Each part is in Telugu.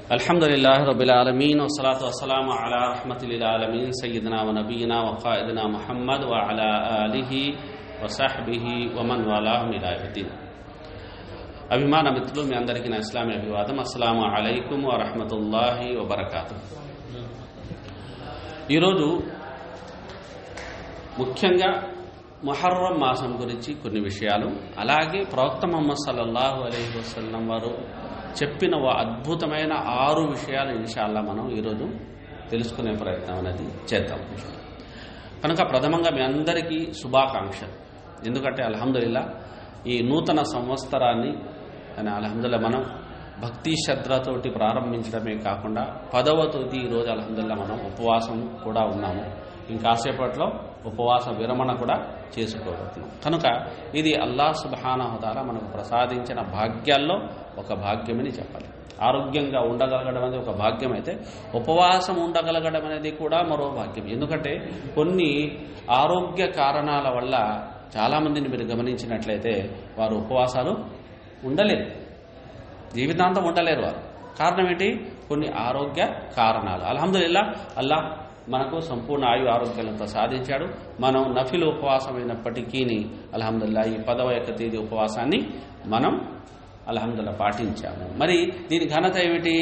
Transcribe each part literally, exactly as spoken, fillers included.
అల్హమ్దులిల్లాహి రబ్బిల్ ఆలమీన్ వస్సలాతు వస్సలాము అలా రహ్మతిల్ ఆలమీన్ సయ్యిదినా వ నబీనా వ ఖాయిదినా ముహమ్మద్ వ అలా ఆలిహి వ సహ్బిహి వ మన్ వాలాహు ఇలా యౌమిద్దీన్. అభిమాన మిత్రులు, మీ అందరికీ నా ఇస్లామీ అభివాదం. అస్సలాము అలైకుం వ రహ్మతుల్లాహి వ బరకాతుహు. ఈరోజు ముఖ్యంగా ముహర్రం మాసం గురించి కొన్ని విషయాలు, అలాగే ప్రవక్త ముహమ్మద్ సల్లల్లాహు అలైహి వసల్లం వారు చెప్పిన ఓ అద్భుతమైన ఆరు విషయాలు ఇన్షాల్లా మనం ఈరోజు తెలుసుకునే ప్రయత్నం అనేది చేద్దాం. కనుక ప్రథమంగా మీ అందరికీ శుభాకాంక్షలు. ఎందుకంటే అల్హమ్దులిల్లా ఈ నూతన సంవత్సరాన్ని అని అల్హమ్దులిల్లా మనం భక్తి శ్రద్ధలతోటి ప్రారంభించడమే కాకుండా పదవ తేదీ ఈరోజు అల్హమ్దులిల్లా మనం ఉపవాసం కూడా ఉన్నాము. ఇంకాసేపట్లో ఉపవాస విరమణ కూడా చేసుకోబోతున్నాం. కనుక ఇది అల్లాహ్ సుబ్హానహు వ తఆలా మనకు ప్రసాదించిన భాగ్యాల్లో ఒక భాగ్యమని చెప్పాలి. ఆరోగ్యంగా ఉండగలగడం అనేది ఒక భాగ్యం అయితే, ఉపవాసం ఉండగలగడం అనేది కూడా మరో భాగ్యం. ఎందుకంటే కొన్ని ఆరోగ్య కారణాల వల్ల చాలామందిని మీరు గమనించినట్లయితే వారు ఉపవాసాలు ఉండలేరు, జీవితాంతం ఉండలేరు వారు. కారణం ఏంటి? కొన్ని ఆరోగ్య కారణాలు. అల్హమ్దులిల్లా అల్లాహ్ మనకు సంపూర్ణ ఆయు ఆరోగ్యాలను ప్రసాదించాడు. మనం నఫిల్ ఉపవాసం అయినప్పటికీ అల్హమ్దులిల్లా ఈ పదవ యొక్క తేదీ ఉపవాసాన్ని మనం అల్హమ్దులిల్లా పాటించాము. మరి దీని ఘనత ఏమిటి?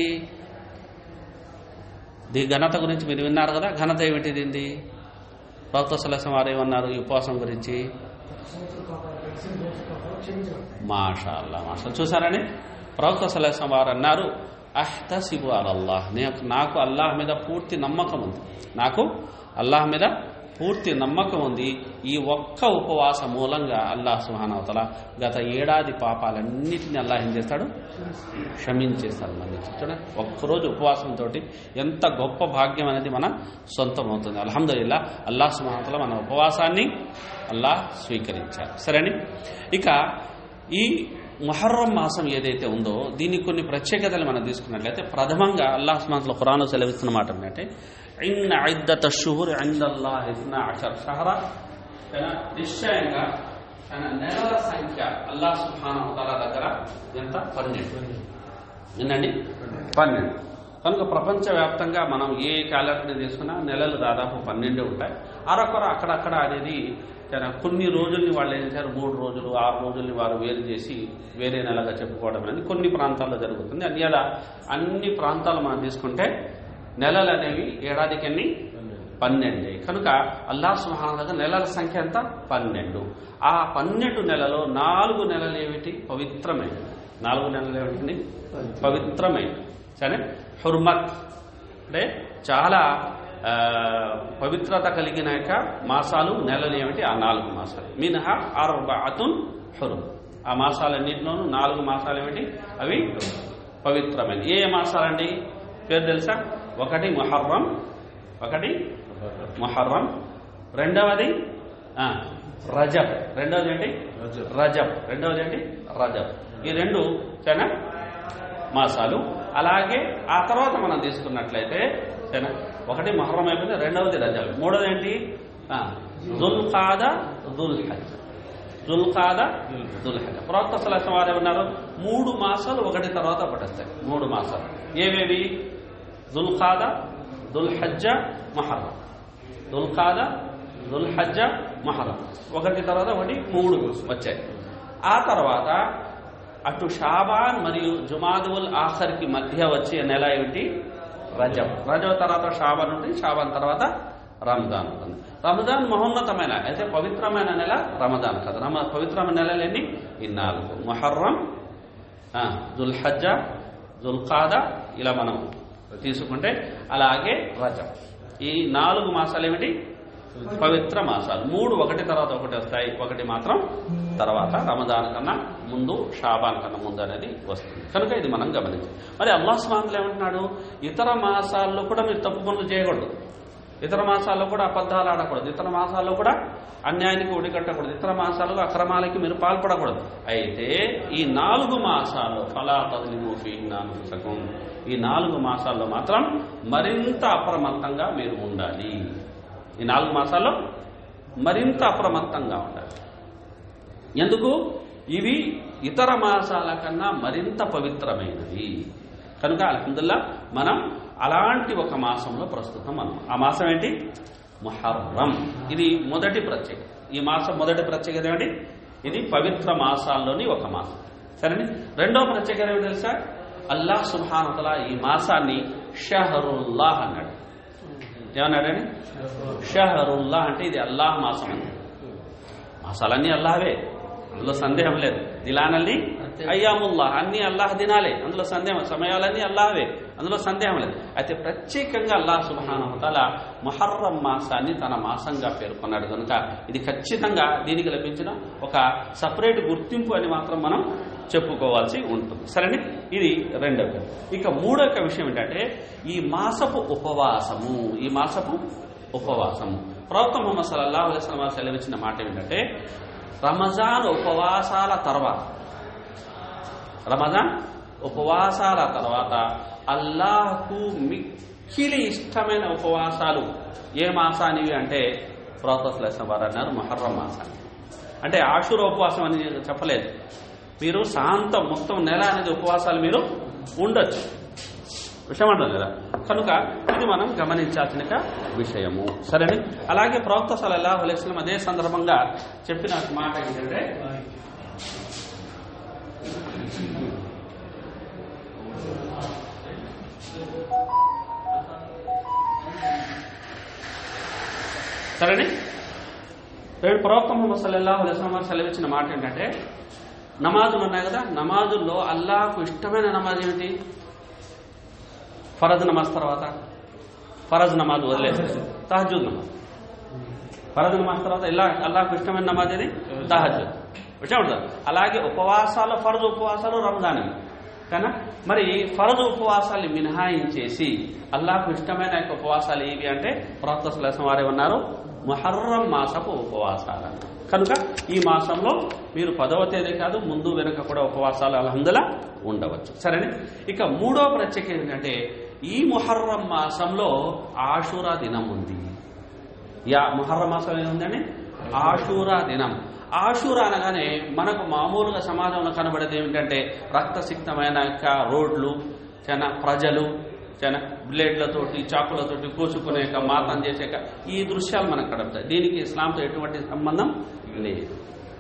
దీని ఘనత గురించి మీరు విన్నారు కదా. ఘనత ఏమిటి దీనిది? ప్రవక్త సల్లల్లాహు అలైహి వసల్లం వారు ఏమన్నారు ఈ ఉపవాసం గురించి? Masha Allah, Masha. చూసారని ప్రవక్త సల్లల్లాహు అలైహి వసల్లం వారు అన్నారు, అహ్తసిబు అలల్లాహ్, నాకు అల్లాహ్ మీద పూర్తి నమ్మకం ఉంది, నాకు అల్లాహ్ మీద పూర్తి నమ్మకం ఉంది. ఈ ఒక్క ఉపవాస మూలంగా అల్లాహ్ సుబ్హానహు వ తఆలా గత ఏడాది పాపాలన్నిటిని అల్లాహ్ ఏం చేస్తాడు? క్షమించేస్తాడు. మన్నించి చూడండి, ఒక్కరోజు ఉపవాసంతో ఎంత గొప్ప భాగ్యం అనేది మన సొంతం అవుతుంది. అల్హమ్దులిల్లా అల్లాహ్ సుబ్హానహు వ తఆలా మన ఉపవాసాన్ని అల్లాహ్ స్వీకరించారు. సరేని, ఇక ఈ ముహర్రం మాసం ఏదైతే ఉందో దీనికి కొన్ని ప్రత్యేకతలు మనం తీసుకున్నట్లయితే, ప్రథమంగా అల్లాహ్ సుబ్హానహు వ తఆలా ఖురాన్లో సెలవిస్తున్న మాట ఏంటంటే, ఇన్న ఇద్దత షుహూర్ ఇందల్లాహి ఇస్నా అషర్ షహరా, నిశ్చయంగా తన నెలల సంఖ్య అల్లాహ్ సుబ్హానహు వ తఆలా దగ్గర ఎంత? పన్నెండు. ఏంటండి? పన్నెండు. కనుక ప్రపంచవ్యాప్తంగా మనం ఏ క్యాలెండర్ని తీసుకున్నా నెలలు దాదాపు పన్నెండే ఉంటాయి. అరకొర అక్కడక్కడ అనేది కొన్ని రోజుల్ని వాళ్ళు ఏం చేశారు, మూడు రోజులు ఆరు రోజుల్ని వారు వేరు చేసి వేరే నెలగా చెప్పుకోవడం అనేది కొన్ని ప్రాంతాల్లో జరుగుతుంది. అన్ని అలా అన్ని ప్రాంతాలు మనం తీసుకుంటే నెలలు అనేవి ఏడాదికి ఎన్ని? పన్నెండే. కనుక అల్లాహ్ సుబ్హానహు వ తఆలా నెలల సంఖ్య ఎంత? పన్నెండు. ఆ పన్నెండు నెలలో నాలుగు నెలలు ఏమిటి? పవిత్రమైనవి. నాలుగు నెలలు ఏమిటి? పవిత్రమైనవి. సరే, హుర్మత్ అంటే చాలా పవిత్రత కలిగిన యొక్క మాసాలు, నెలలు ఏమిటి? ఆ నాలుగు మాసాలు. మిన్హా అర్బఅతున్ హురుమ్. ఆ మాసాలన్నింటిలోనూ నాలుగు మాసాలు ఏమిటి? అవి పవిత్రమైన. ఏ మాసాలండి? పేరు తెలుసా? ఒకటి ముహర్రం, ఒకటి ముహర్రం, రెండవది రజబ్, రెండవది ఏంటి? రజబ్, రెండవది ఏంటి? రజబ్. ఈ రెండు చాలా మాసాలు. అలాగే ఆ తర్వాత మనం తీసుకున్నట్లయితే ఒకటి ముహర్రం అయిపోయింది, రెండవది రజబ్, మూడవది ఏంటి? జుల్ఖాదా, జుల్హజ్. జుల్ఖాదా, జుల్హజ్. ప్రవక్త సల్లల్లాహు అలైహి వసల్లం వారు ఏమన్నారు? మూడు మాసాలు ఒకటి తర్వాత ఒకటి వస్తాయి. మూడు మాసాలు ఏవేవి? జుల్ఖాదా, జుల్హజ్జ, ముహర్రం. జుల్ఖాదా, జుల్హజ్జ, ముహర్రం, ఒకటి తర్వాత ఒకటి మూడు వచ్చాయి. ఆ తర్వాత అటు షాబాన్ మరియు జుమాదుల్ ఆఖర్కి మధ్య వచ్చే నెల ఏమిటి? రజబ్. రజబ్ తర్వాత షాబాన్ ఉంటుంది, షాబాన్ తర్వాత రంజాన్ ఉంటుంది. రంజాన్ మహోన్నతమైన అయితే పవిత్రమైన నెల రమజాన్ కదా. రమ పవిత్రమైన నెలలు ఎన్ని? ఈ నాలుగు: ముహర్రం, జుల్హజ్జ, జుల్ఖాదా, ఇలా మనం తీసుకుంటే. అలాగే రజబ్. ఈ నాలుగు మాసాలు ఏమిటి? పవిత్ర మాసాలు. మూడు ఒకటి తర్వాత ఒకటి వస్తాయి, ఒకటి మాత్రం తర్వాత రమజాన్ కన్నా ముందు, షాబాన్ కన్నా ముందు అనేది వస్తుంది. కనుక ఇది మనం గమనించాలి. మరి అల్లాహ్ సుబ్హానహు వ తఆలా ఏమంటున్నాడు? ఇతర మాసాల్లో కూడా మీరు తప్పు పనులు చేయకూడదు, ఇతర మాసాల్లో కూడా అబద్ధాలు ఆడకూడదు, ఇతర మాసాల్లో కూడా అన్యాయానికి ఒడిగట్టకూడదు, ఇతర మాసాల్లో అక్రమాలకి మీరు పాల్పడకూడదు. అయితే ఈ నాలుగు మాసాల్లో ఫలా తజ్లిమూ ఫీహిన్న అన్ఫుసకుం, ఈ నాలుగు మాసాల్లో మాత్రం మరింత అప్రమత్తంగా మీరు ఉండాలి. ఈ నాలుగు మాసాల్లో మరింత అప్రమత్తంగా ఉండాలి. ఎందుకు? ఇవి ఇతర మాసాల కన్నా మరింత పవిత్రమైనవి. కనుక అల్హమ్దులిల్లాహ్ మనం అలాంటి ఒక మాసంలో ప్రస్తుతం మనం. ఆ మాసం ఏంటి? ముహర్రం. ఇది మొదటి ప్రత్యేకత. ఈ మాసం మొదటి ప్రత్యేకత ఏమిటి? ఇది పవిత్ర మాసాల్లోని ఒక మాసం. సరేని. రెండో ప్రత్యేకత ఏమిటి తెలుసా? అల్లాహ్ సుబ్హానహు వ తఆలా ఈ మాసాన్ని షహరుల్లాహ్ అన్నాడు. ఏమన్నాడని? షహరుల్లాహ్ అంటే ఇది అల్లాహ్ మాసం అని. మాసాలన్నీ అల్లాహవే, అందులో సందేహం లేదు. దిలానల్ని అయ్యాముల్లాహ్, అన్ని అల్లాహ్ దినాలే, అందులో సందేహం. సమయాలన్నీ అల్లాహవే, అందులో సందేహం లేదు. అయితే ప్రత్యేకంగా అల్లాహ్ సుబ్హానహు వ తఆలా ముహర్రం మాసాన్ని తన మాసంగా పేర్కొన్నాడు కనుక ఇది ఖచ్చితంగా దీనికి లభించిన ఒక సపరేట్ గుర్తింపు అని మాత్రం మనం చెప్పుకోవాల్సి ఉంటుంది. సరేనే. ఇది రెండవ. ఇక మూడవ విషయం ఏంటంటే ఈ మాసపు ఉపవాసము. ఈ మాసపు ఉపవాసము ప్రవక్త ముహమ్మద్ సల్లల్లాహు అలైహి వసల్లం సెలవిచ్చిన మాట ఏంటంటే రమజాన్ ఉపవాసాల తర్వాత రమజాన్ ఉపవాసాల తర్వాత అల్లాహ్కు మిక్కిలి ఇష్టమైన ఉపవాసాలు ఏ మాసానివి అంటే ప్రవక్త సల్లల్లాహు అలైహి వసల్లం వారు అన్నారు ముహర్రం మాసాన్ని. అంటే ఆషూరా ఉపవాసం అని చెప్పలేదు. మీరు శాంతం మొత్తం నెల అనేది ఉపవాసాలు మీరు ఉండొచ్చు, విషయం అంటారు కదా. కనుక ఇది మనం గమనించాల్సిన విషయము. సరేనే. అలాగే ప్రవక్త సల్లల్లాహు అలైహి వసల్లం అదే సందర్భంగా చెప్పిన మాట ఏంటంటే సరేనే రేపు ప్రవక్త ముహమ్మద్ సల్లల్లాహు అలైహి వసల్లం సెలవిచ్చిన మాట ఏంటంటే నమాజులు ఉన్నాయి కదా, నమాజుల్లో అల్లాహకు ఇష్టమైన నమాజ్ ఏమిటి? ఫరజ్ నమాజ్ తర్వాత ఫరజ్ నమాజ్ వదిలేదు తహజ్జుద్ నమాజ్. ఫరజ్ నమాజ్ తర్వాత ఇలా అల్లాహకు ఇష్టమైన నమాజ్ ఏది? తహజ్జుద్. విషయం ఉంటుంది. అలాగే ఉపవాసాలు ఫరజ్ ఉపవాసాలు రంజాన్ కానీ మరి ఫరజ్ ఉపవాసాలు మినహాయించేసి అల్లాహకు ఇష్టమైన యొక్క ఉపవాసాలు ఏవి అంటే ప్రవక్త సల్లల్లాహు అలైహి వసల్లం వారే ఉన్నారు ముహర్రం మాసపు ఉపవాసాలు. కనుక ఈ మాసంలో మీరు పదవ తేదీ కాదు ముందు వెనుక కూడా ఉపవాసాలు అల్హమ్దులిల్లాహ్ ఉండవచ్చు. సరేనే. ఇక మూడో ప్రత్యేకత ఏంటంటే ఈ ముహర్రం మాసంలో ఆషూరా దినం ఉంది. యా ముహర్రం మాసం ఏముందండి? ఆషూరా దినం. ఆషూరా అనగానే మనకు మామూలుగా సమాజంలో కనబడేది ఏమిటంటే రక్తసిక్తమైన యొక్క రోడ్లు, చాలా ప్రజలు చాలా బ్లేడ్లతోటి చాకులతోటి కోసుకునే మాతం చేసే ఈ దృశ్యాలు మనకు కనబడతాయి. దీనికి ఇస్లాంతో ఎటువంటి సంబంధం లేదు.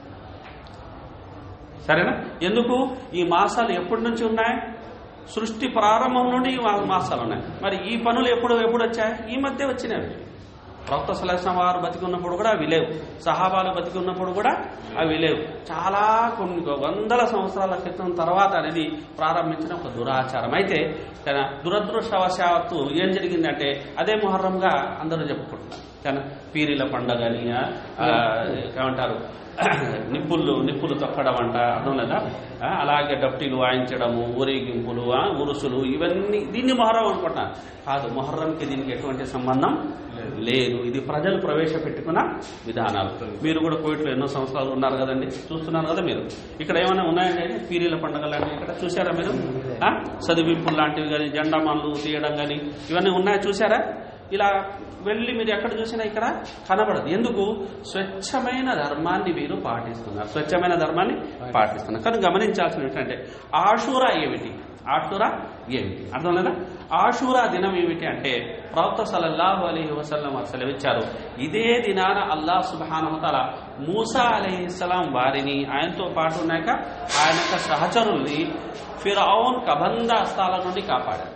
సరేనా? ఎందుకు? ఈ మాసాలు ఎప్పటి నుంచి ఉన్నాయి? సృష్టి ప్రారంభం నుండి ఈ మాసాలు ఉన్నాయి. మరి ఈ పనులు ఎప్పుడు ఎప్పుడు వచ్చాయి? ఈ మధ్య వచ్చినవి. ప్రవక్త సల్లల్లాహు అలైహి వసల్లం వారు బతికి ఉన్నప్పుడు కూడా అవి లేవు, సహాబాలు బతికి ఉన్నప్పుడు కూడా అవి లేవు. చాలా కొన్ని వందల సంవత్సరాల క్రితం తర్వాత అనేది ప్రారంభించిన ఒక దురాచారం. అయితే కానీ దురదృష్టవశాత్తు ఏం జరిగిందంటే అదే ముహర్రంగా అందరూ చెప్పుకుంటున్నారు. కానీ పీరీల పండగని ఏమంటారు నిప్పులు నిప్పులు తొక్కడం అంట, అర్థం లేదా? అలాగే డప్టీలు వాయించడము, ఊరేగింపులు, ఉరుసులు, ఇవన్నీ దీన్ని మొహర్రం అనుకుంటున్నారు. కాదు, మొహర్రంకి దీనికి ఎటువంటి సంబంధం లేదు. ఇది ప్రజలు ప్రవేశపెట్టుకున్న విధానాలు. మీరు కూడా కోవిడ్లో ఎన్నో సంవత్సరాలు ఉన్నారు కదండి, చూస్తున్నారు కదా మీరు. ఇక్కడ ఏమైనా ఉన్నాయండి పీరీల పండుగలు లాంటివి ఇక్కడ చూసారా మీరు? చదివింపులు లాంటివి కానీ, జెండామాలు తీయడం కానీ ఇవన్నీ ఉన్నాయా? చూసారా? ఇలా వెళ్ళి మీరు ఎక్కడ చూసినా ఇక్కడ కనబడదు. ఎందుకు? స్వచ్ఛమైన ధర్మాన్ని మీరు పాటిస్తున్నారు, స్వచ్ఛమైన ధర్మాన్ని పాటిస్తున్నారు. కానీ గమనించాల్సిన ఏంటంటే ఆషూరా ఏమిటి? ఆషూరా ఏమిటి అర్థం లేదా? ఆషూరా దినం ఏమిటి అంటే ప్రవక్త సల్లల్లాహు అలైహి వసల్లం సెలవిచ్చారు, ఇదే దినాన అల్లాహ్ సుబ్హానహు వ తఆలా మూసా అలైహిస్సలాం వారిని, ఆయనతో పాటు ఉన్నాక ఆయన యొక్క సహచరుల్ని ఫిరౌన్ కబంధ హస్తాల నుండి కాపాడారు.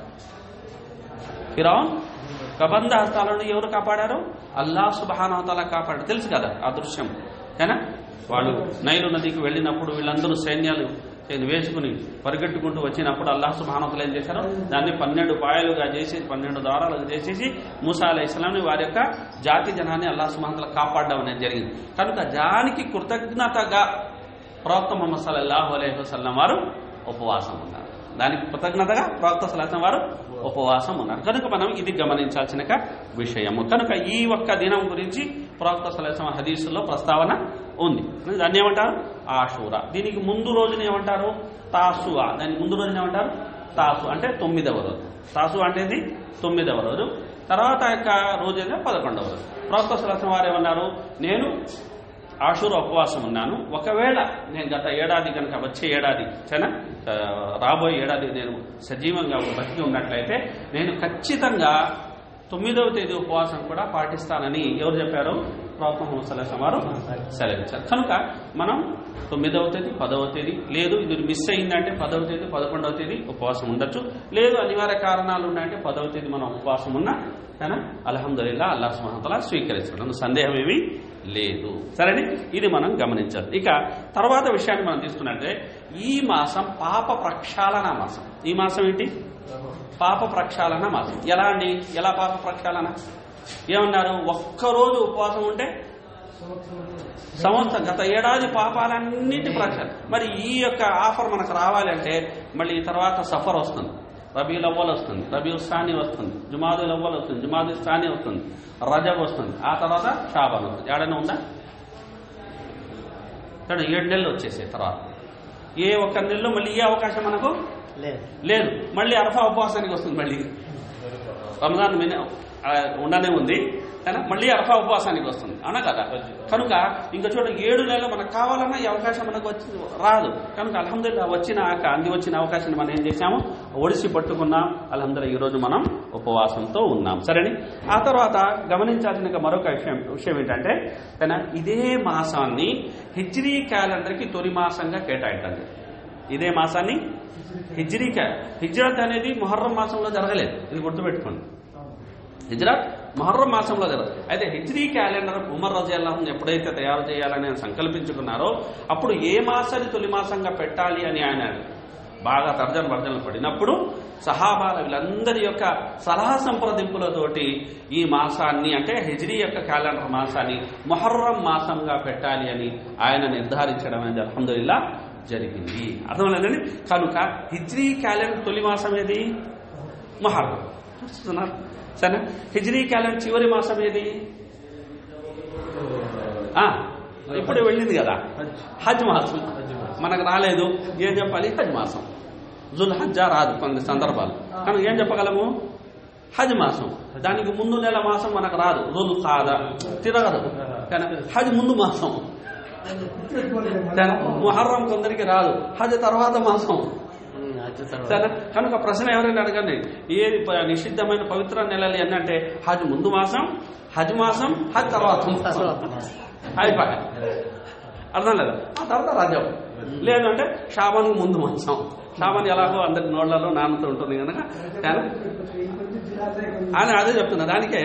ఫిరౌన్ కబంధ హస్తాల నుండి ఎవరు కాపాడారు? అల్లాహ్ సుబ్హానహు వ తఆలా కాపాడారు. తెలుసు కదా ఆ దృశ్యం. కానీ వాళ్ళు నైలు నదికి వెళ్ళినప్పుడు వీళ్ళందరూ సైన్యాలు వేసుకుని పరిగెట్టుకుంటూ వచ్చినప్పుడు అల్లాహ్ సుబ్హానహు వ తఆలా ఏం చేశారు? దాన్ని పన్నెండు పాయలుగా చేసి పన్నెండు దారాలుగా చేసేసి మూసా అలైహిస్సలాంని వారి యొక్క జాతి జనాన్ని అల్లాహ్ సుబ్హానహు వ తఆలా కాపాడడం అనేది జరిగింది. కనుక దానికి కృతజ్ఞతగా ప్రవక్త ముహమ్మద్ సల్లల్లాహు అలైహి వసల్లం వారు ఉపవాసం ఉన్నారు. దానికి కృతజ్ఞతగా ప్రవక్త సల్లల్లాహు అలైహి వసల్లం వారు ఉపవాసం ఉన్నారు. కనుక మనం ఇది గమనించాల్సిన విషయము. కనుక ఈ ఒక్క దినం గురించి ప్రవక్త సల్లల్లాహు అలైహి వసల్లం హదీసుల్లో ప్రస్తావన ఉంది. దాన్ని ఏమంటారు? ఆషూరా. దీనికి ముందు రోజున ఏమంటారు? తాసువా. దానికి ముందు రోజున ఏమంటారు? తాసు అంటే తొమ్మిదవ రోజు. తాసు అంటే తొమ్మిదవ రోజు. తర్వాత యొక్క రోజు అయితే పదకొండవ రోజు. ప్రవక్త సల్లల్లాహు అలైహి వసల్లం వారు ఏమన్నారు? నేను ఆషూరా ఉపవాసం ఉన్నాను. ఒకవేళ నేను గత ఏడాది కనుక వచ్చే ఏడాది సరేనా రాబోయే ఏడాది నేను సజీవంగా బతికి ఉన్నట్లయితే నేను ఖచ్చితంగా తొమ్మిదవ తేదీ ఉపవాసం కూడా పాటిస్తానని ఎవరు చెప్పారు? ప్రవక్త ముహమ్మద్ సల్లల్లాహు అలైహి వసల్లం సెలవిచ్చారు. కనుక మనం తొమ్మిదవ తేదీ పదవ తేదీ లేదు ఇది మిస్ అయిందంటే పదవ తేదీ పదకొండవ తేదీ ఉపవాసం ఉండొచ్చు. లేదు అనివార్య కారణాలు ఉన్నాయంటే పదవ తేదీ మనం ఉపవాసం ఉన్నా కానీ అల్హమ్దులిల్లాహ్ అల్లాహ్ సుబ్హానహు వ తఆలా స్వీకరిస్తాడు. సందేహం ఏమీ లేదు. సరేని ఇది మనం గమనించాలి. ఇక తర్వాత విషయాన్ని మనం తీసుకున్నట్టే ఈ మాసం పాప ప్రక్షాళన మాసం. ఈ మాసం ఏంటి? పాప ప్రక్షాళన మాసం. ఎలా అండి? ఎలా పాప ప్రక్షాళన? ఏమన్నారు? ఒక్కరోజు ఉపవాసం ఉంటే సంవత్సరం గత ఏడాది పాపాలన్నిటి ప్రక్షాళన. మరి ఈ యొక్క ఆఫర్ మనకు రావాలి అంటే మళ్ళీ తర్వాత సఫర్ వస్తుంది, రబీల్ అవ్వల్ వస్తుంది, రబీల్ సాని వస్తుంది, జుమాదుల్ అవ్వల్ వస్తుంది, జుమాదుల్ సాని వస్తుంది, రజబ్ వస్తుంది, ఆ తర్వాత షాబాన్ వస్తుంది. ఏడైనా ఉందా? కానీ ఏడు నెలలు వచ్చేసాయి. తర్వాత ఏ ఒక్క నెలలో మళ్ళీ ఏ అవకాశం మనకు లేదు. మళ్ళీ అరఫా ఉపవాసానికి వస్తుంది. మళ్ళీ రంజాన్ ఉండనే ఉంది కానీ మళ్ళీ అరఫా ఉపవాసానికి వస్తుంది అవునా కదా? కనుక ఇంకా చూడ ఏడు నెలలు మనకు కావాలన్నా ఈ అవకాశం మనకు వచ్చి రాదు. కనుక అల్హమ్దులిల్లాహ్ వచ్చిన అంది వచ్చిన అవకాశాన్ని మనం ఏం చేశాము? ఒడిసి పట్టుకున్నాం. అల్హమ్దులిల్లాహ్ ఈరోజు మనం ఉపవాసంతో ఉన్నాం. సరేని ఆ తర్వాత గమనించాల్సిన మరొక విషయం విషయం ఏంటంటే కానీ ఇదే మాసాన్ని హిజ్రీ క్యాలెండర్కి తొలి మాసంగా కేటాయించండి. ఇదే మాసాన్ని హిజ్రీ హిజ్రత్ అనేది ముహర్రం మాసంలో జరగలేదు. ఇది గుర్తుపెట్టుకోండి. హిజ్రత్ ముహర్రం మాసంలో జరగదు. అయితే హిజ్రీ క్యాలెండర్ ఉమర్ రజియల్లాహు అన్హు ఎప్పుడైతే తయారు చేయాలని సంకల్పించుకున్నారో అప్పుడు ఏ మాసాన్ని తొలి మాసంగా పెట్టాలి అని ఆయన బాగా తర్జన భర్జనలు పడినప్పుడు సహాబాల వీళ్ళందరి యొక్క సలహా సంప్రదింపులతోటి ఈ మాసాన్ని అంటే హిజ్రీ యొక్క క్యాలెండర్ మాసాన్ని ముహర్రం మాసంగా పెట్టాలి అని ఆయన నిర్ధారించడం అనేది అల్హమ్దులిల్లాహ్ జరిగింది. అర్థమైందండి? కనుక హిజ్రీ క్యాలెండర్ తొలి మాసం ఏది? ముహర్రం. చూస్తున్నారు సరే. హిజ్రీ క్యాలెండర్ చివరి మాసం ఏది? ఇప్పుడు వెళ్ళింది కదా హజ్ మాసం. మనకు రాలేదు ఏం చెప్పాలి? హజ్ మాసం. జుల్ హజ్జా రాదు కొన్ని సందర్భాలు. కానీ ఏం చెప్పగలము? హజ్ మాసం. దానికి ముందు నెల మాసం మనకు రాదు. జుల్ ఖాదా తిరగదు కానీ హజ్ ముందు మాసం. ముహర్రం కొందరికి రాదు. హజ్ తర్వాత మాసం. కనుక ప్రశ్న ఎవరైనా అడగండి ఏది నిషిద్ధమైన పవిత్ర నెలలు ఏంటంటే హజ్ ముందు మాసం, హజ్ మాసం, హజ్ తర్వాత అయిపోయా. అర్థం లేదా? ఆ తర్వాత రజబ్. లేదంటే షాబాన్ ముందు మాసం. షాబాన్ ఎలాగో అందరి నోళ్లలో నానుతూ ఉంటుంది కనుక అని అదే చెప్తున్నా. దానికే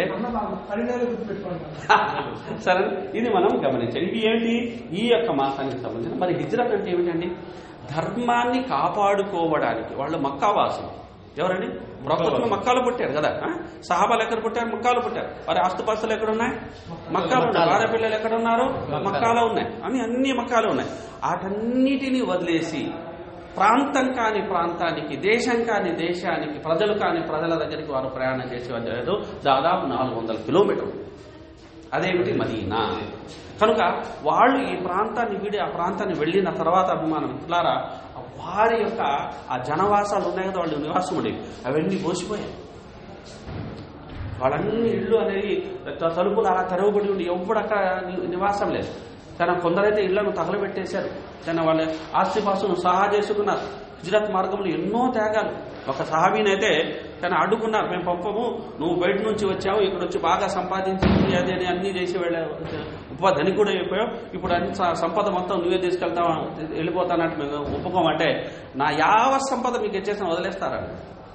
సరే ఇది మనం గమనించాలి. ఇది ఏంటి? ఈ యొక్క మాసానికి సంబంధించిన. మరి హిజ్రత్ అంటే ఏమిటండి? ధర్మాన్ని కాపాడుకోవడానికి. వాళ్ళు మక్కా వాసులు. ఎవరండి? ప్రవక్తలు మక్కాలో పుట్టారు కదా. సహాబాలు ఎక్కడ పుట్టారు? మక్కాలో పుట్టారు. వారి ఆస్తుపాస్తులు ఎక్కడ ఉన్నాయి? మక్కాలో ఉన్నాయి. భార్య పిల్లలు ఎక్కడ ఉన్నారు? మక్కాలో ఉన్నాయి. అని అన్ని మక్కాలో ఉన్నాయి. వాటన్నిటినీ వదిలేసి ప్రాంతం కాని ప్రాంతానికి, దేశం కాని దేశానికి, ప్రజలు కాని ప్రజల దగ్గరికి వారు ప్రయాణం చేసేవారు దాదాపు నాలుగు వందల కిలోమీటర్లు. అదేమిటి? మదీనా. కనుక వాళ్ళు ఈ ప్రాంతాన్ని వీడి ఆ ప్రాంతాన్ని వెళ్ళిన తర్వాత అభిమానం ఇట్లారా వారి యొక్క ఆ జనవాసాలు ఉన్నాయి కదా, వాళ్ళు నివాసం ఉండేవి, అవన్నీ పోసిపోయాయి. వాళ్ళన్ని ఇళ్ళు అనేది తలుపులు అలా తెరవబడి ఉండి ఎప్పుడు అక్కడ నివాసం లేదు. కానీ కొందరైతే ఇళ్లను తగలబెట్టేశారు. కానీ వాళ్ళ ఆస్తిపాస్తును సహా చేసుకున్నారు. హిజ్రత్ మార్గంలో ఎన్నో త్యాగాలు. ఒక సహాబీనైతే కానీ అడ్డుకున్నారు, మేము పంపము, నువ్వు బయట నుంచి వచ్చావు, ఇక్కడ వచ్చి బాగా సంపాదించింది అదే అన్ని చేసి వెళ్ళావు, ఉప ధనికుడు అయిపోయావు, ఇప్పుడు అన్ని సంపద మొత్తం నువ్వే తీసుకెళ్తావు వెళ్ళిపోతానంటే మేము ఒప్పుకోమంటే నా యావ సంపద మీకు ఇచ్చేసిన వదిలేస్తారండి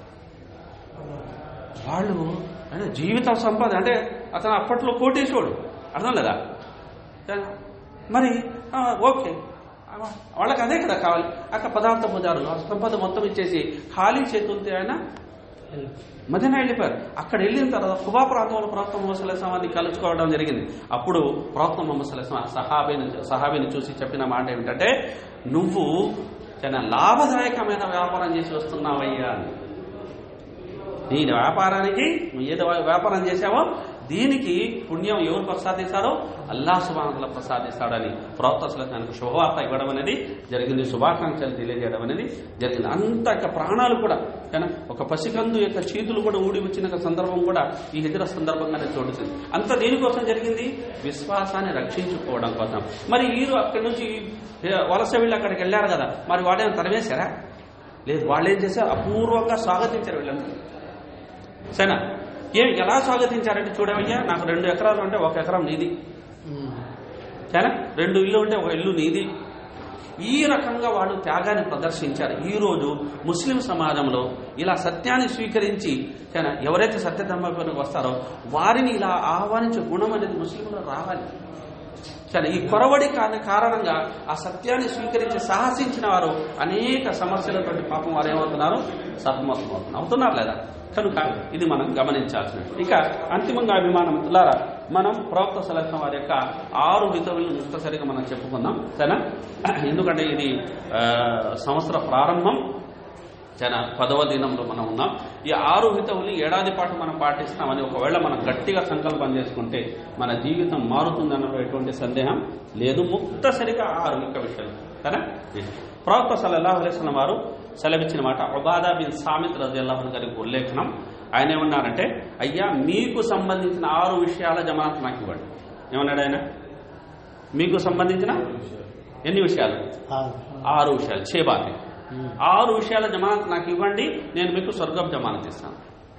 వాళ్ళు. అంటే జీవిత సంపద అంటే అతను అప్పట్లో కోటేశ్వరుడు. అర్థం లేదా? మరి ఓకే వాళ్ళకి అదే కదా కావాలి. అక్కడ పదార్థ పూజారులు ఆ సంపద మొత్తం ఇచ్చేసి ఖాళీ చేతులతో ఆయన మదీనా వెళ్ళిపోయారు. అక్కడ వెళ్ళిన తర్వాత ఖుబా ప్రాంతంలో ప్రవక్త ముహమ్మద్ సల్లల్లాహు అలైహి వసల్లం కలుసుకోవడం జరిగింది. అప్పుడు ప్రవక్త ముహమ్మద్ సల్లల్లాహు అలైహి వసల్లం సహాబీని సహాబీని చూసి చెప్పిన మాట ఏమిటంటే, నువ్వు చాలా లాభదాయకమైన వ్యాపారం చేసి వస్తున్నావయ్యా అని. నీ వ్యాపారానికి నువ్వు ఏదో వ్యాపారం చేసావో దీనికి పుణ్యం ఎవరు ప్రసాదిస్తారో అల్లాహ్ సుబ్హానహు వ తఆలా ప్రసాదిస్తాడని ప్రవక్త సల్లల్లాహు అలైహి వసల్లం శుభవార్త ఇవ్వడం అనేది జరిగింది, శుభాకాంక్షలు తెలియజేయడం అనేది జరిగింది. అంత యొక్క ప్రాణాలు కూడా కానీ ఒక పసికందు యొక్క చేతులు కూడా ఊడి వచ్చిన సందర్భం కూడా ఈ హిజ్రా సందర్భంగానే చూడుతుంది. అంత దేనికోసం జరిగింది? విశ్వాసాన్ని రక్షించుకోవడం కోసం. మరి వీరు అక్కడి నుంచి వలస వీళ్ళు అక్కడికి వెళ్ళారు కదా, మరి వాడేమో తరివేశారా? లేదు, వాళ్ళు ఏం చేశారు? అపూర్వంగా స్వాగతించారు వీళ్ళందరూ. సరేనా? ఏం ఎలా స్వాగతించారంటే చూడవయ్యా, నాకు రెండు ఎకరాలు ఉంటే ఒక ఎకరం నీది, సరేనా? రెండు ఇల్లు ఉంటే ఒక ఇల్లు నీది. ఈ రకంగా వాళ్ళు త్యాగాన్ని ప్రదర్శించారు. ఈ రోజు ముస్లిం సమాజంలో ఇలా సత్యాన్ని స్వీకరించి ఎవరైతే సత్యధర్మంలోకి వస్తారో వారిని ఇలా ఆహ్వానించే గుణం అనేది ముస్లింలో రావాలి. సరే, ఈ కొరవడి కారణంగా ఆ సత్యాన్ని స్వీకరించి సాహసించిన వారు అనేక సమస్యలతో పాపం వారు ఏమవుతున్నారు? సతమతమవుతున్నారు. అవుతున్నారు లేదా? కనుక ఇది మనం గమనించాల్సినట్టు. ఇక అంతిమంగా అభిమానమిత్రులారా, మనం ప్రవక్త సల్లల్లాహు అలైహి వసల్లం వారి యొక్క ఆరు హితవులను ముక్తసరిగా మనం చెప్పుకుందాం, సరేనా? ఎందుకంటే ఇది సంవత్సర ప్రారంభం, చాలా పదవ దినంలో మనం ఉన్నాం. ఈ ఆరు హితవులు ఏడాది పాటు మనం పాటిస్తామని ఒకవేళ మనం గట్టిగా సంకల్పం చేసుకుంటే మన జీవితం మారుతుందన్న ఎటువంటి సందేహం లేదు. ముక్తసరిగా ఆరు యొక్క విషయాలు, సరే. ప్రవక్త సల్లల్లాహు అలైహి వసల్లం వారు సెలవిచ్చిన మాట ఉబాదా బిన్ సామిత్ రజియల్లాహు అన్హు గారికి ఉల్లేఖనం. ఆయన ఏమన్నారంటే, అయ్యా మీకు సంబంధించిన ఆరు విషయాల జమానత్ నాకు ఇవ్వండి. ఏమన్నాడు ఆయన? మీకు సంబంధించిన ఎన్ని విషయాలు? ఆరు విషయాలు. చేబాతి ఆరు విషయాల జమానత్ నాకు ఇవ్వండి, నేను మీకు స్వర్గం జమానత్ ఇస్తాను.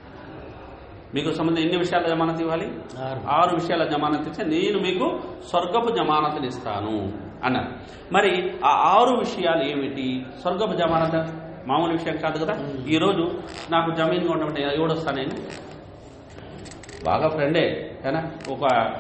మీకు సంబంధించిన ఎన్ని విషయాల జమానత్ ఇవ్వాలి? ఆరు విషయాల జమానత్ ఇస్తే నేను మీకు స్వర్గపు జమానత్ ఇస్తాను అన్నారు. మరి ఆ ఆరు విషయాలు ఏమిటి? స్వర్గపు జమానత్ మామూలు విషయం కాదు కదా. ఈ రోజు నాకు జమీన్గా ఉండమంటే ఎవడొస్తాను నేను? బాగా ఫ్రెండే కానీ ఒక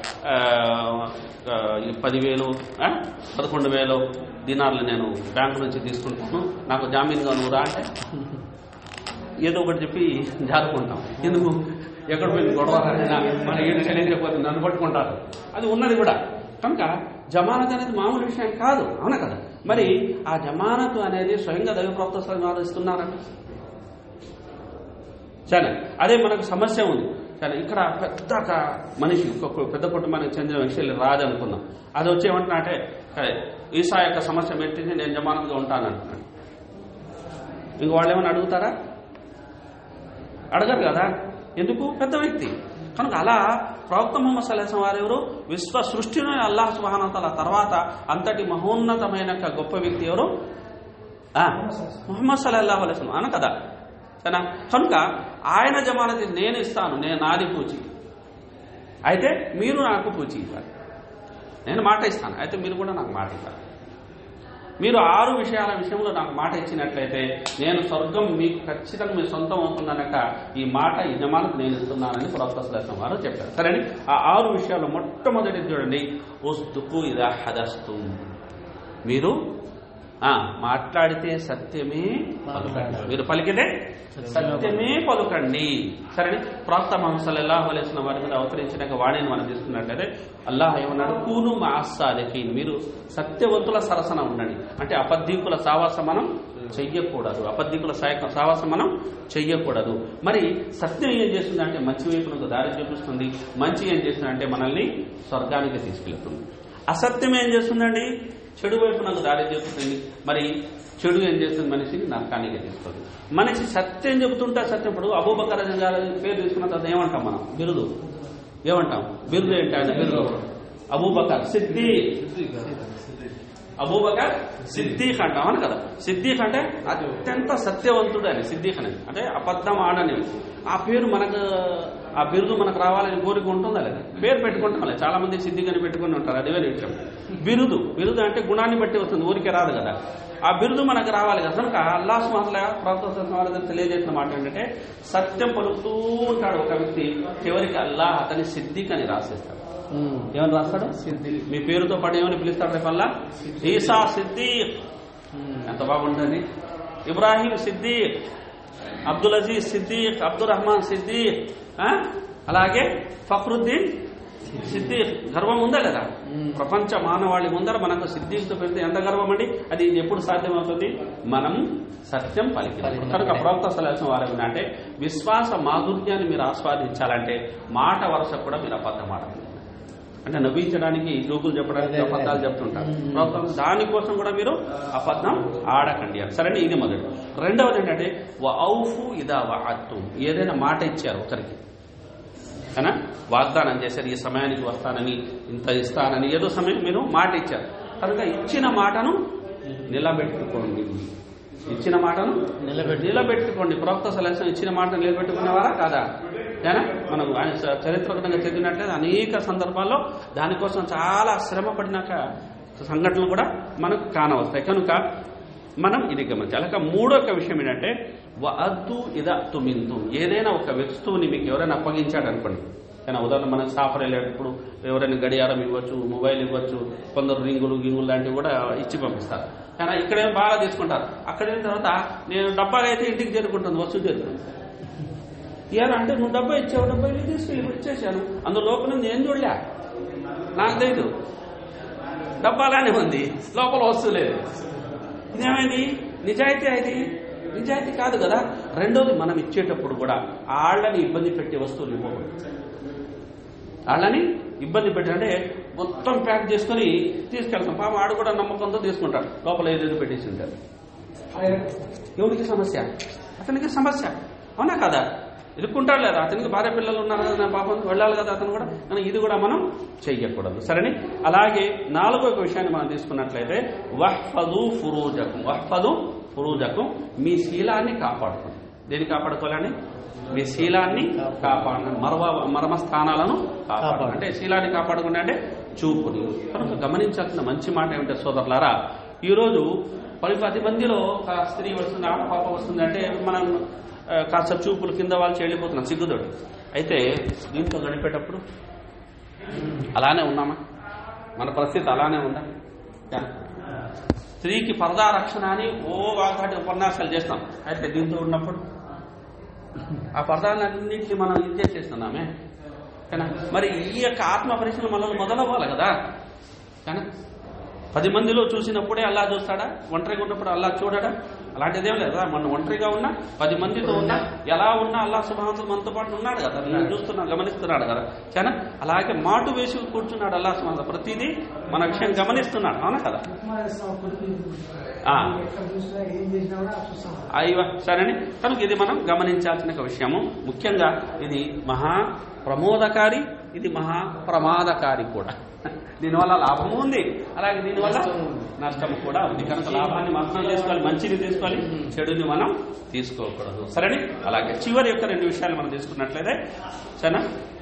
పదివేలు పదకొండు వేలు దినార్లు నేను బ్యాంకు నుంచి తీసుకుంటాను, నాకు జామీన్గా నువ్వు రా అంటే ఏదో ఒకటి చెప్పి జారుకుంటాం. ఎందుకు? ఎక్కడ పోయింది గొడవ, మన ఏడు చెల్లించకపోతే నన్ను పట్టుకుంటారు. అది ఉన్నది కూడా. కనుక జమానత్ అనేది మామూలు విషయం కాదు, అవునా కదా? మరి ఆ జమానత్ అనేది స్వయంగా దైవ ప్రవక్త సల్లల్లాహు అలైహి వసల్లం ఇస్తున్నారంట. సరే, అదే మనకు సమస్య ఉంది. సరే, ఇక్కడ పెద్ద మనిషి పెద్ద కుటుంబానికి చెందిన విషయాలు రాజు అనుకుందాం. అది వచ్చేమంటున్నా అంటే, సరే ఈసా యొక్క సమస్య పెట్టింది, నేను జమానత్గా ఉంటానంటున్నాను. ఇంక వాళ్ళు ఏమైనా అడుగుతారా? అడగరు కదా. ఎందుకు? పెద్ద వ్యక్తి. కనుక అలా ప్రవక్త ముహమ్మద్ సల్లల్లాహు అలైహి వసల్లం వారు ఎవరు? విశ్వ సృష్టిని అల్లాహ్ సుబ్హానహు వ తఆలా తర్వాత అంతటి మహోన్నతమైన గొప్ప వ్యక్తి ఎవరు? ముహమ్మద్ సల్లల్లాహు అలైహి వసల్లం అన కదా. కనుక ఆయన జమానత్ నేను ఇస్తాను, నేను నాది పూచి, అయితే మీరు నాకు పూచి ఇవ్వాలి. నేను మాట ఇస్తాను, అయితే మీరు కూడా నాకు మాట ఇవ్వాలి. మీరు ఆరు విషయాల విషయంలో నాకు మాట ఇచ్చినట్లయితే నేను స్వర్గం మీకు ఖచ్చితంగా మీ సొంతం అవుతుందనక ఈ మాట ఈ జమానత్ నేను ఇస్తున్నానని ప్రవక్త సల్లల్లాహు అలైహి వసల్లం వారు చెప్పారు. సరే, ఆ ఆరు విషయాలు మొట్టమొదటి చూడండి, ఉస్దుకు ఇదా హదస్తుం, మీరు మాట్లాడితే సత్యమే పలుకండి, మీరు పలికితే సత్యమే పలుకండి. సరే, ప్రవక్త ముహమ్మద్ సల్లల్లాహు అలైహి వసల్లం వారి మీద అవతరించినాక వాణిని మనం తీసుకున్నట్లయితే అల్లాహ్ ఏమన్నాడు? కూను మఅస్సాదికీన్, మీరు సత్యవంతుల సరసన ఉండండి. అంటే అబద్ధికుల సావాసం మనం చెయ్యకూడదు, అబద్ధికుల సావాసం మనం చెయ్యకూడదు. మరి సత్యం ఏం చేస్తుంది అంటే మంచి వైపునకు దారి చూపిస్తుంది, మంచి ఏం చేస్తుంది అంటే మనల్ని స్వర్గానికి తీసుకెళ్తుంది. అసత్యం ఏం చేస్తుందండి? చెడు వైపు నాకు దారి చెబుతుంది. మరి చెడు ఏం చేస్తుంది? మనిషిని నరకానికి తీసుకుంది. మనిషి సత్యం చెబుతుంటే సత్యం. ఇప్పుడు అబూబకర్ పేరు తీసుకున్న తర్వాత ఏమంటాం మనం? బిరుదు ఏమంటాం? బిరుదు ఏంటి ఆయన బిరుదు? అబూబకర్ సిద్దీక్, అబూబకర్ సిద్దీక్ అంటాం అని కదా. సిద్దీక్ అంటే అత్యంత సత్యవంతుడు అని సిద్దీక్ అనేది, అంటే అబద్ధం ఆడని. ఆ పేరు మనకు, ఆ బిరుదు మనకు రావాలని కోరిక ఉంటుందా లేదా? పేరు పెట్టుకుంటాం లేదు, చాలా మంది సిద్దిక్ అని పెట్టుకుని ఉంటారు, అది వేరే విషయం. బిరుదు బిరుదు అంటే గుణాన్ని బట్టి వస్తుంది, ఊరికే రాదు కదా. ఆ బిరుదు మనకు రావాలి కదా. కనుక అల్లాహ్ సుబ్హానహు వ తఆలా ప్రవక్త సల్లల్లాహు అలైహి వసల్లం తెలియజేసిన మాట ఏంటంటే, సత్యం పలుకుతూ ఉంటాడు ఒక వ్యక్తి, చివరికి అల్లాహ్ అతని సిద్దిక్ అని రాసేస్తాడు. ఏమని రాస్తాడు? సిద్దిక్. మీ పేరుతో పాటు ఏమని పిలుస్తాడు రేపు అల్లాహ్? ఈసా సిద్దీక్. ఎంత బాగుంటుంది! ఇబ్రాహీం సిద్దీక్, అబ్దుల్ అజీజ్ సిద్దీక్, అబ్దుల్ రహమాన్ సిద్దీక్, అలాగే ఫక్రుద్దీన్ సిద్ధి గర్వం ఉందా లేదా? ప్రపంచ మానవాళి ముందర మనకు సిద్ధితో పెడితే ఎంత గర్వం అండి. అది ఎప్పుడు సాధ్యమవుతుంది? మనం సత్యం పలికినప్పుడు. కనుక ప్రవక్త సల్లల్లాహు అలైహి వసల్లం వారు అంటే విశ్వాస మాధుర్యాన్ని మీరు ఆస్వాదించాలంటే మాట వరుస కూడా మీరు అబద్ధం ఆడకండి. అంటే నవ్వించడానికి జోకులు చెప్పడానికి అబద్ధాలు చెప్తుంటారు. ప్రవక్త దానికోసం కూడా మీరు అబద్ధం ఆడకండి. సరే, ఇది మొదటి. రెండవది ఏంటంటే వఔఫు ఇదా వఅద్తుం, ఏదైనా మాట ఇచ్చారు ఒకరికి, అయినా వాగ్దానం చేశారు ఈ సమయానికి వస్తానని, ఇంత ఇస్తానని, ఏదో సమయం మీరు మాట ఇచ్చారు. కనుక ఇచ్చిన మాటను నిలబెట్టుకోండి. ఇచ్చిన మాటను నిలబెట్టి నిలబెట్టుకోండి. ప్రవక్త సల్లల్లాహు అలైహి వసల్లం ఇచ్చిన మాటను నిలబెట్టుకునేవారా కాదా? ఏనా మనం ఆయన చరిత్రకంగా చదివినట్లయితే అనేక సందర్భాల్లో దానికోసం చాలా శ్రమ పడిన సంఘటనలు కూడా మనకు కానవస్తాయి. కనుక మనం ఇది గమనించాలి. ఇక మూడో విషయం ఏంటంటే వఅద్దు ఇదా తుమింతుం, ఏదైనా ఒక వస్తువుని మీకు ఎవరైనా అప్పగించాడు అనుకోండి. కానీ ఉదాహరణ మనకు సాఫర్ వెళ్ళేటప్పుడు ఎవరైనా గడియారం ఇవ్వచ్చు, మొబైల్ ఇవ్వచ్చు, కొందరు రింగులు గింగులు లాంటివి కూడా ఇచ్చి పంపిస్తారు. కానీ ఇక్కడేమో బాగా తీసుకుంటారు. అక్కడ అయిన తర్వాత నేను డబ్బాలు అయితే ఇంటికి చేరుకుంటుంది, వస్తువు చేరుకుంటుంది. ఇవాళ అంటే నువ్వు డబ్బా ఇచ్చావు, డబ్బా ఇల్లు తీసుకెళ్ళి ఇచ్చేసాను, అందులో లోపల ఏం చూడలే, నాకు తెలియదు, డబ్బాలానే ఉంది, లోపల వస్తువు లేదు. ఇదేమైంది? నిజాయితీ అది నిజాయితీ కాదు కదా. రెండోది, మనం ఇచ్చేటప్పుడు కూడా ఆళ్ళని ఇబ్బంది పెట్టే వస్తువులు ఇవ్వకూడదు. వాళ్ళని ఇబ్బంది పెట్టాలంటే మొత్తం ప్యాక్ చేసుకుని తీసుకెళ్తాం. పాపం ఆడు కూడా నమ్మకంతో తీసుకుంటాడు, లోపల ఏదేదో పెట్టేసి ఉంటారు. ఎవరికి సమస్య? అతనికి సమస్య, అవునా కదా? ఇరుక్కుంటాడు లేదా? అతనికి భార్య పిల్లలు ఉన్నారు కదా, పాపం వెళ్ళాలి కదా అతను కూడా. కానీ ఇది కూడా మనం చెయ్యకూడదు. సరేని. అలాగే నాలుగో విషయాన్ని మనం తీసుకున్నట్లయితే వహ్ఫదు ఫురూజకుం, వహ్ఫదు ఫురూజకుం, మీ శీలాన్ని కాపాడుకోండి. దేన్ని కాపాడుకోవాలని? మీ శీలాన్ని కాపాడు, మర్మ మర్మస్థానాలను కాపాడు. అంటే శీలాన్ని కాపాడుకుంటే అంటే చూపుని. కనుక గమనించాల్సిన మంచి మాట ఏమిటంటే సోదరులారా, ఈరోజు పది పది మందిలో ఒక స్త్రీ వస్తుంది, ఆడ పాప వస్తుంది అంటే మనం కాస్త చూపులు కింద వాళ్ళు చెల్లిపోతున్నాం సిగ్గుతోటి. అయితే దీంతో గడిపేటప్పుడు అలానే ఉన్నామా? మన పరిస్థితి అలానే ఉందా? స్త్రీకి పరదా రక్షణ అని ఓ వాటి ఉపన్యాసాలు చేస్తాం. అయితే దీంతో ఉన్నప్పుడు ఆ పరదాలన్నింటినీ మనం ఇది చేస్తున్నామే. కానీ మరి ఈ యొక్క ఆత్మ పరిశీలన మనల్ని మొదలవ్వాలి కదా. కానీ పది మందిలో చూసినప్పుడే అల్లా చూస్తాడా? ఒంటరిగా ఉన్నప్పుడు అల్లా చూడడా? అలాంటిదేం లేదు కదా. మనం ఒంటరిగా ఉన్నా, పది మందితో ఉన్నా, ఎలా ఉన్నా అల్లా సుబ్హానహు మనతో పాటు ఉన్నాడు కదా, నేను చూస్తున్నాను, గమనిస్తున్నాడు కదా. కానీ అలాగే మాటు వేసి కూర్చున్నాడు అల్లా సుబ్హానహు, ప్రతిదీ మన విషయం గమనిస్తున్నాడు, అవునా కదా? అయ్యో సరేని. కనుక ఇది మనం గమనించాల్సిన విషయము. ముఖ్యంగా ఇది మహా ప్రమోదకారి, ఇది మహా ప్రమాదకారి కూడా. దీనివల్ల లాభము ఉంది, అలాగే దీనివల్ల నష్టము కూడా ఉంది. కనుక లాభాన్ని మాత్రం తీసుకోవాలి, మంచిని తీసుకోవాలి, చెడుని మనం తీసుకోకూడదు. సరేని. అలాగే చివరి యొక్క రెండు విషయాలు మనం తీసుకున్నట్లయితే సరేనా,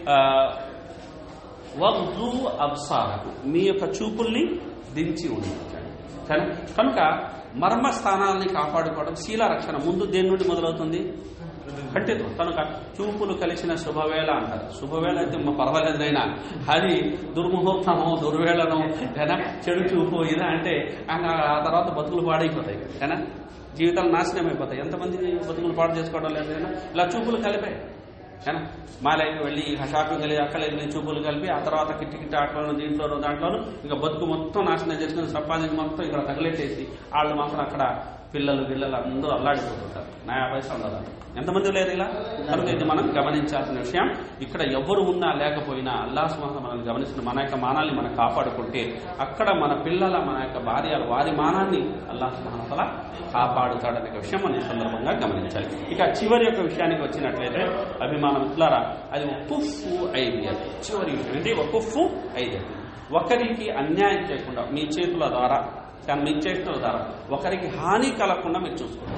వగ్జు అబ్సారకు, మీ యొక్క చూపుల్ని దించి ఉండించండి. సరే. కనుక మర్మ స్థానాలని కాపాడుకోవడం శీల రక్షణ ముందు దేని నుండి మొదలవుతుంది? కంటితో. కనుక చూపులు కలిసిన శుభవేళ అంటారు. శుభవేళ అయితే పర్వాలేదైనా అది దుర్ముహూర్తమో దుర్వేళనో లేదా చెడు చూపు ఇదా అంటే ఆ తర్వాత బతుకులు పాడైపోతాయి కదా, జీవితాలు నాశనం అయిపోతాయి. ఎంతమంది బతుకులు పాడు చేసుకోవడం లేదు కదా, ఇలా చూపులు కలిపాయి కదా. మాలకి వెళ్ళి షాపింగ్ వెళ్ళి అక్కడ వెళ్ళి చూపులు కలిపి ఆ తర్వాత కిట్టి కిట్టి ఆటలను దీంట్లోనూ దాంట్లోనూ ఇంకా బతుకు మొత్తం నాశనం చేసుకుని సంపాదించి మొత్తం ఇక్కడ తగిలెట్టేసి వాళ్ళు మాత్రం అక్కడ పిల్లలు పిల్లలు అందరూ అల్లాడిపోతుంటారు. నా పైసలు కదా, ఎంతమంది లేరు ఇలా. కనుక ఇది మనం గమనించాల్సిన విషయం. ఇక్కడ ఎవరు ఉన్నా లేకపోయినా అల్లాహ్ సుబ్హానహు మనల్ని గమనించిన మన యొక్క మానాన్ని మనం కాపాడుకుంటే అక్కడ మన పిల్లల మన యొక్క భార్యలు వారి మానాన్ని అల్లాహ్ సుబ్హానహు తఆలా కాపాడుతాడనే విషయం మనం ఈ సందర్భంగా గమనించాలి. ఇక చివరి యొక్క విషయానికి వచ్చినట్లయితే అభిమానం ఇట్లారా, అది వకుఫు ఐదియా. చివరి విషయం ఏంటి? వకుఫు ఐదియా, ఒకరికి అన్యాయం చేయకుండా మీ చేతుల ద్వారా కానీ మీ చేతుల ద్వారా ఒకరికి హాని కలగకుండా మీరు చూసుకోండి.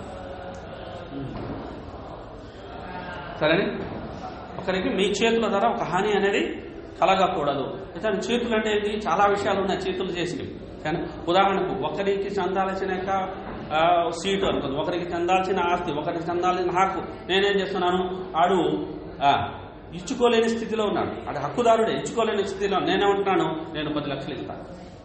సరేనే. ఒకరికి మీ చేతుల ద్వారా ఒక హాని అనేది కలగకూడదు. అయితే చేతులు అంటే ఏంటి? చాలా విషయాలు ఉన్నాయి చేతులు చేసినవి. కానీ ఉదాహరణకు ఒకరికి చెందాల్సిన సీటు అనుకుంది, ఒకరికి చెందాల్సిన ఆస్తి, ఒకరికి చెందాల్సిన హక్కు. నేనేం చేస్తున్నాను, ఆడు ఇచ్చుకోలేని స్థితిలో ఉన్నాడు, ఆడు హక్కుదారుడే, ఇచ్చుకోలేని స్థితిలో నేనేమంటున్నాను, నేను పది లక్షలు ఇస్తాను.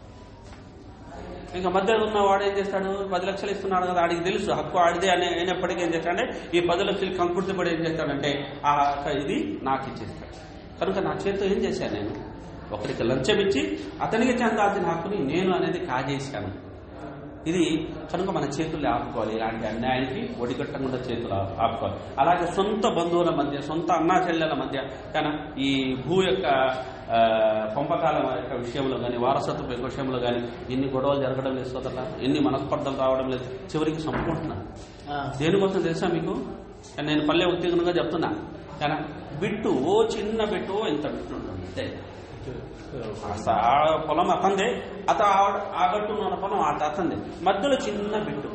ఇంకా మధ్య ఉన్న వాడు ఏం చేస్తాడు, పది లక్షలు ఇస్తున్నాడు కదా, ఆడికి తెలుసు హక్కు ఆడిదే అని అయినప్పటికీ ఏం చేస్తాడంటే ఈ పది లక్షలు కంకుర్తిపడి ఏం చేస్తాడంటే ఆ ఇది నాకు ఇచ్చేస్తాడు. కనుక నా చేతితో ఏం చేశాను, నేను ఒకరికి లంచం ఇచ్చి అతనికి చెందాల్సిన హక్కుని నేను అనేది కాజేశాను. ఇది కనుక మన చేతుల్లో ఆపుకోవాలి, ఇలాంటి అన్యాయానికి ఒడిగట్టకుండా చేతులు ఆపుకోవాలి. అలాగే సొంత బంధువుల మధ్య, సొంత అన్నా చెల్లెల మధ్య కానీ ఈ భూ యొక్క పంపకాల యొక్క విషయంలో కానీ, వారసత్వ విషయంలో కానీ ఎన్ని గొడవలు జరగడం లేదు సోదరులా, ఎన్ని మనస్పర్ధలు రావడం లేదు, చివరికి చంపుకుంటున్నా. దేనికోసం తెలుసా మీకు? నేను పల్లె ఉత్తీర్ణంగా చెప్తున్నా. కానీ బిట్టు, ఓ చిన్న బిట్టు ఇంత బిట్టు ఉంటుంది, పొలం అతందే, అత ఆగట్టు ఉన్న పొలం అత అతందే, మధ్యలో చిన్న బిట్టు.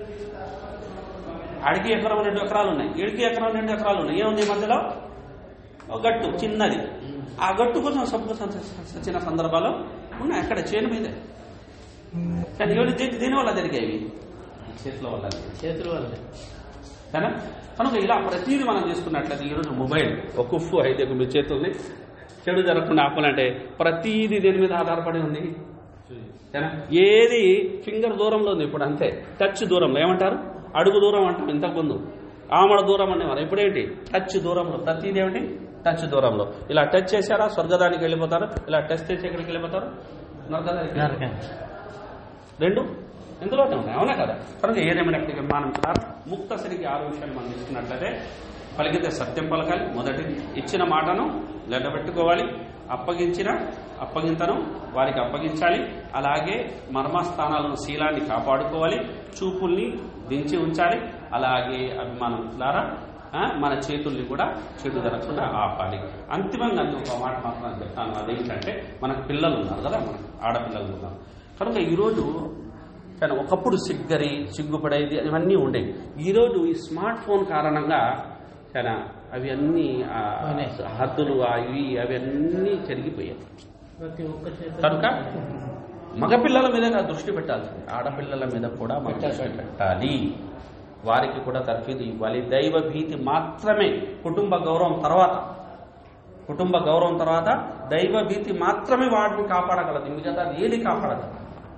అడిగి ఎకరం రెండు ఎకరాలు ఉన్నాయి, ఇడికి ఎకరం రెండు ఎకరాలు ఉన్నాయి, ఏముంది మధ్యలో గట్టు చిన్నది. ఆ గట్టు కోసం సబ్బు సచ్చిన సందర్భాలు ఉన్నాయి అక్కడ చేను మీదే. కానీ ఏడు దేని వల్ల జరిగేవి? చేతుల వల్ల, చేతుల వల్ల. కానీ కనుక ఇలా ప్రతిదీ మనం తీసుకున్నట్లయితే ఈరోజు మొబైల్ ఒక కుఫ్ఫు అయితే మీ చేతుల్ని చెడు జరగకుండా ఆపాలంటే ప్రతిదీ దేని మీద ఆధారపడి ఉంది. ఏది ఫింగర్ దూరంలో ఉంది ఇప్పుడు, అంతే. టచ్ దూరంలో ఏమంటారు? అడుగు దూరం అంటాం ఇంతకుముందు, ఆమడ దూరం అనేవారు. ఇప్పుడేంటి? టచ్ దూరంలో. ప్రతిదీ ఏమిటి? టచ్ దూరంలో. ఇలా టచ్ చేశారా స్వర్గదానికి వెళ్ళిపోతారు, ఇలా టచ్ చేసి ఎక్కడికి వెళ్ళిపోతారు? నరకదానికి. రెండు ఇందులోనే ఉన్నాయి, అవునా కదా? కనుక ఏదేమైనప్పటికీ మనం ముక్తసరికి ఆరు విషయాలు మనం తీసుకున్నట్లయితే, పలికితే సత్యం పలకాలి, మొదటి ఇచ్చిన మాటను లెక్కబెట్టుకోవాలి, అప్పగించిన అప్పగింతను వారికి అప్పగించాలి, అలాగే మర్మస్థానాలను శీలాన్ని కాపాడుకోవాలి, చూపుల్ని దించి ఉంచాలి, అలాగే అభిమానం ద్వారా మన చేతుల్ని కూడా చెడు జరగకుండా ఆపాలి. అంతిమంగా ఒక మాట మాత్రం చెప్తాను, అదేంటంటే మనకు పిల్లలు ఉన్నారు కదా, మన ఆడపిల్లలు ఉన్నారు. కనుక ఈరోజు కానీ ఒకప్పుడు సిగ్గరి సిగ్గుపడేది ఇవన్నీ ఉండేవి. ఈరోజు ఈ స్మార్ట్ ఫోన్ కారణంగా కానీ అవి అన్నీ హద్దులు అవి అవన్నీ చెరిగిపోయాయి. కనుక మగపిల్లల మీద దృష్టి పెట్టాల్సింది, ఆడపిల్లల మీద కూడా మనం దృష్టి పెట్టాలి. వారికి కూడా తర్ఫీదు ఇవ్వాలి. దైవ భీతి మాత్రమే కుటుంబ గౌరవం తర్వాత, కుటుంబ గౌరవం తర్వాత దైవ భీతి మాత్రమే వాటిని కాపాడగలదు, మిగతా ఏది కాపాడగలదు.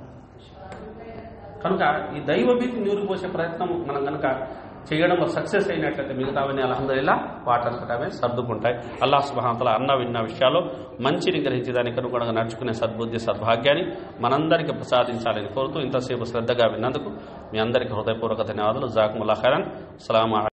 కనుక ఈ దైవ భీతి నీరుపోసే ప్రయత్నం మనం కనుక చేయడంలో సక్సెస్ అయినట్లయితే మిగతావన్నీ అల్హమ్దులిల్లాహ్ వాటంతటమే సర్దుకుంటాయి. అల్లాహ్ సుబ్హానహు వ తఆలా అన్న విన్న విషయాలు మంచిని గ్రహించడానికి అనుగుణంగా నడుచుకునే సద్బుద్ధి సద్భాగ్యాన్ని మనందరికీ ప్రసాదించాలని కోరుతూ ఇంతసేపు శ్రద్ధగా విన్నందుకు మీ అందరికీ హృదయపూర్వక ధన్యవాదాలు. జజాకుముల్లాహ్ ఖైరన్. అస్సలాము